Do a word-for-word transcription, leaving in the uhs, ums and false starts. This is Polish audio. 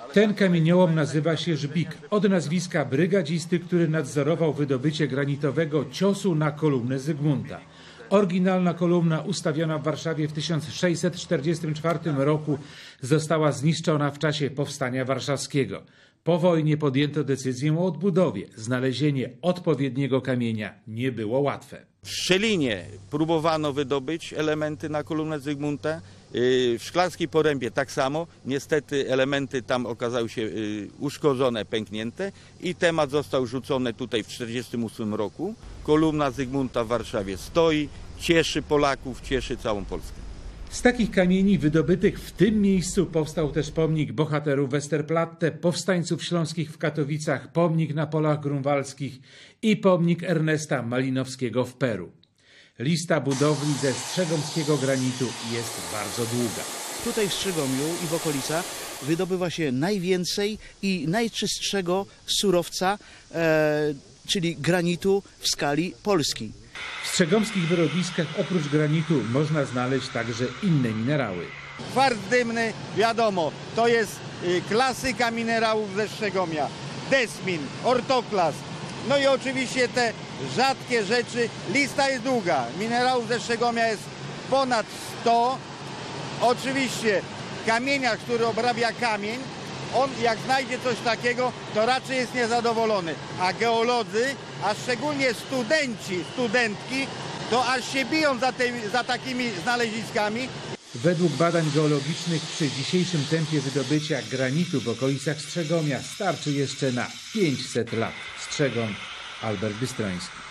Ten kamieniołom nazywa się Żbik, od nazwiska brygadzisty, który nadzorował wydobycie granitowego ciosu na kolumnę Zygmunta. Oryginalna kolumna ustawiona w Warszawie w tysiąc sześćset czterdziestym czwartym roku została zniszczona w czasie Powstania Warszawskiego. Po wojnie podjęto decyzję o odbudowie. Znalezienie odpowiedniego kamienia nie było łatwe. W Szczelinie próbowano wydobyć elementy na kolumnę Zygmunta, w Szklarskiej Porębie tak samo. Niestety elementy tam okazały się uszkodzone, pęknięte i temat został rzucony tutaj w tysiąc dziewięćset czterdziestym ósmym roku. Kolumna Zygmunta w Warszawie stoi, cieszy Polaków, cieszy całą Polskę. Z takich kamieni wydobytych w tym miejscu powstał też pomnik bohaterów Westerplatte, powstańców śląskich w Katowicach, pomnik na polach grunwaldzkich i pomnik Ernesta Malinowskiego w Peru. Lista budowli ze strzegomskiego granitu jest bardzo długa. Tutaj w Strzegomiu i w okolicach wydobywa się najwięcej i najczystszego surowca, e, czyli granitu w skali polskiej. W strzegomskich wyrobiskach oprócz granitu można znaleźć także inne minerały. Kwarc dymny, wiadomo, to jest klasyka minerałów ze Strzegomia. Desmin, ortoklas, no i oczywiście te rzadkie rzeczy. Lista jest długa. Minerałów ze Strzegomia jest ponad sto. Oczywiście kamieniarz, który obrabia kamień, on jak znajdzie coś takiego, to raczej jest niezadowolony. A geolodzy, a szczególnie studenci, studentki, to aż się biją za, tej, za takimi znaleziskami. Według badań geologicznych przy dzisiejszym tempie wydobycia granitu w okolicach Strzegomia starczy jeszcze na pięćset lat. Strzegom, Albert Bystroński.